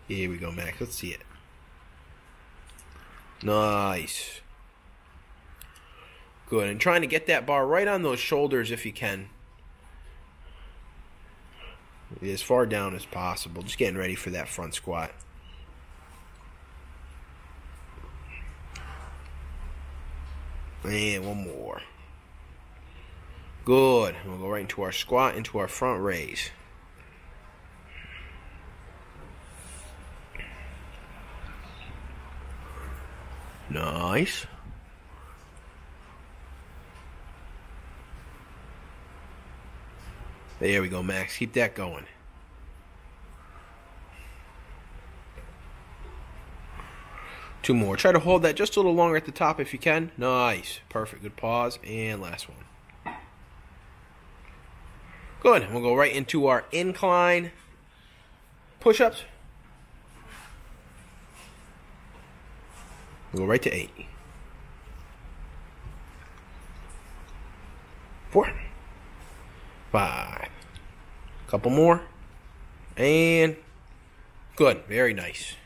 Here we go, Max. Let's see it. Nice. Good. And trying to get that bar right on those shoulders if you can. As far down as possible. Just getting ready for that front squat. And one more. Good. We'll go right into our squat, into our front raise. Nice. There we go, Max. Keep that going. Two more. Try to hold that just a little longer at the top if you can. Nice. Perfect. Good pause. And last one. Good. We'll go right into our incline push-ups. We'll go right to 8. 4. 5. Couple more. And good. Very nice.